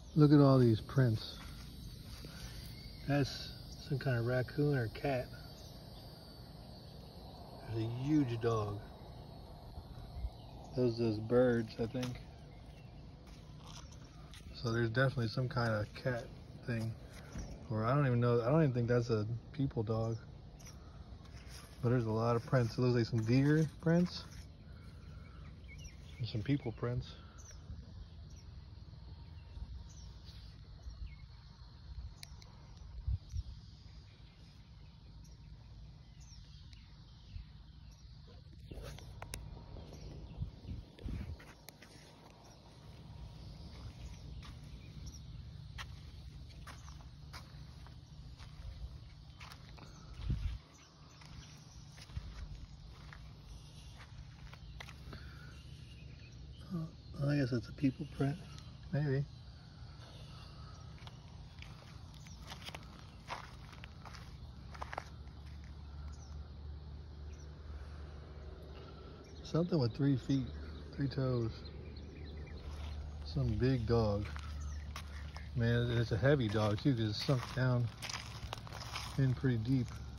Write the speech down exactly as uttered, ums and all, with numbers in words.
Look at all these prints. That's some kind of raccoon or cat. There's a huge dog. Those those birds, I think. So there's definitely some kind of cat thing. Or I don't even know, I don't even think that's a people dog. But there's a lot of prints. It looks like some deer prints. And some people prints. I guess it's a people print, maybe. Something with three feet, three toes. Some big dog. Man, it's a heavy dog too, because it's sunk down in pretty deep.